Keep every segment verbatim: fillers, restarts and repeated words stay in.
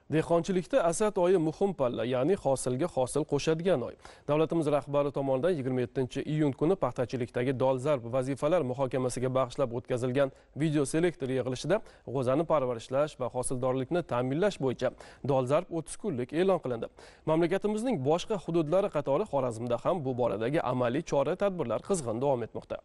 Dehqonchilikda asad oyi muhim palla, ya'ni hosilga hosil qo'shadigan oy. Davlatimiz rahbari tomonidan yigirma yettinchi iyun kuni paxtachilikdagi dolzarb vazifalar muhokamasiga bag'ishlab o'tkazilgan video selektor yig'ilishida g'o'zani parvarishlash va hosildorlikni ta'minlash bo'yicha dolzarb o'ttiz kunlik e'lon qilindi. Mamlakatimizning boshqa hududlari qatori Xorazmda ham bu boradagi amaliy chora-tadbirlar qizg'in davom etmoqda.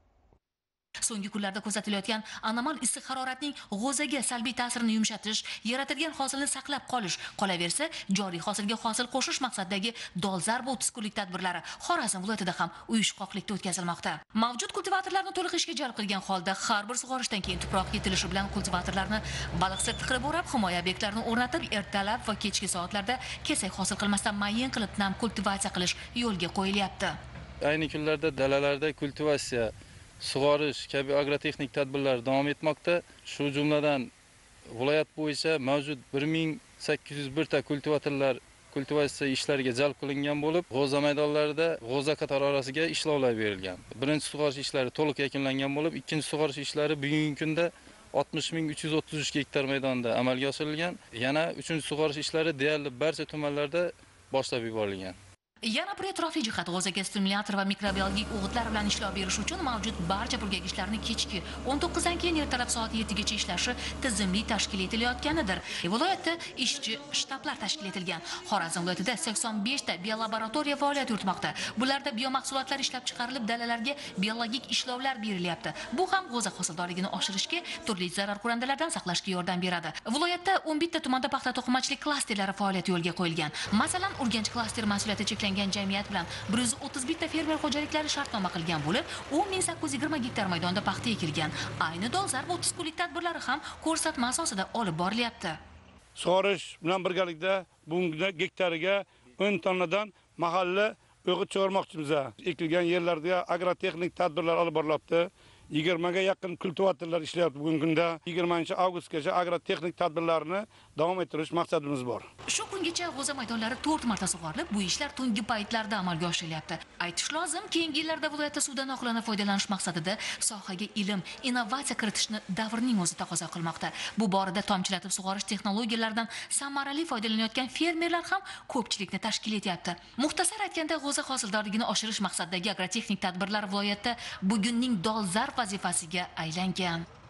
So'nggi kunlarda kuzatilayotgan anomal issiq haroratning g'o'zaga salbiy ta'sirini yumshatish, yaratilgan hosilni saqlab qolish, qolaversa joriy hosilga hosil qo'shish maqsadidagi dolzarb o'ttiz kunlik tadbirlari Xorazm viloyatida ham uyushqoqlikda o'tkazilmoqda. Mavjud kultivatorlarni to'liq ishga jalb qilgan holda har bir sug'orishdan keyin tuproq yetilishi bilan kultivatorlarni baliqsir tiqilib o'rab, himoya obyektlarini o'rnatib, ertalab va kechki soatlarda kesak hosil qilmasdan mayin qilib nam kultivatsiya qilish yo'lga qo'yilyapti. Ayni kunlarda dalalarda kultivatsiya, sug'orish kabi agrotexnik tadbirlar davom etmoqda. Shu jumladan viloyat bo'yicha mavjud bir ming sakkiz yuz bir ta kultivatorlar kultivatsiya ishlariga jalb qilingan bo'lib, g'o'za maydonlarida g'o'za qatori orasiga ishlovlar berilgan. Birinchi sug'orish ishlari to'liq yakunlangan bo'lib, ikkinchi sug'orish ishlari bugungi kunda oltmish ming uch yuz o'ttiz uch gektar maydonda amalga oshirilgan. Yana uchinchi sug'orish ishlari deyarli barcha tumanlarda boshlab yuborilgan. Yana bir e'tirofli jihat, g'o'zaga stimulyator va mikrobiologik o'g'itlar bilan ishlov berish uchun mavjud barcha purkagichlarni kechki o'n to'qqizdan keyin ertalab soat yettigacha ishlashi tizimli tashkil etilayotganidir. Viloyatda ishchi shtablar tashkil etilgan. Xorazm viloyatida sakson besh ta biolaboratoriya faoliyat yuritmoqda. Bularda biomahsulotlar ishlab chiqarilib, dalalarga biologik ishlovlar berilyapti. Bu ham g'o'za hosildorligini oshirishga, turli zarar kurandalardan saqlashga yordam beradi. Viloyatda o'n bitta tumanda paxta to'qimachilik klasterlari faoliyati yo'lga qo'yilgan. Masalan, Urganch klaster mas'uliyati cheklangan jamiyat bilan bir yuz o'ttiz bitta fermer xo'jaliklari shartnoma qilgan bo'lib, o'n ming sakkiz yuz yigirma gektar maydonda paxta ekilgan. Ayni dolzarb o'ttiz kunlik tadbirlari ham ko'rsatma asosida olib borilyapti. Sug'orish bilan birgalikda bunga gektariga o'n tonnadan mahalla o'g'it chiqarmoqchimiz. Ekilgan yerlarda agrotexnik tadbirlar olib borilyapti. yigirmaga yaqin kultivatorlar ishlayapti bugungi kunda. yigirmanchi avgustgacha agrotexnik tadbirlarni davom ettirish maqsadimiz bor. Shu kungacha g'o'za maydonlari to'rt marta sug'orilib, bu ishlar tungi paytlarda amalga oshirilyapti. Aytish lozim, keyingi yillarda viloyatda suvdan oqilona foydalanish maqsadida sohaga ilm, innovatsiya kiritishni davrning o'zi taqozo qilmoqda. Bu borada tomchilatib sug'orish texnologiyalaridan samarali foydalanayotgan fermerlar ham ko'pchilikni tashkil etyapti. Muxtasar aytganda, g'o'za hosildorligini oshirish maqsadidagi agrotexnik tadbirlar viloyatda bugunning dolzarb vazifasiga aylangan.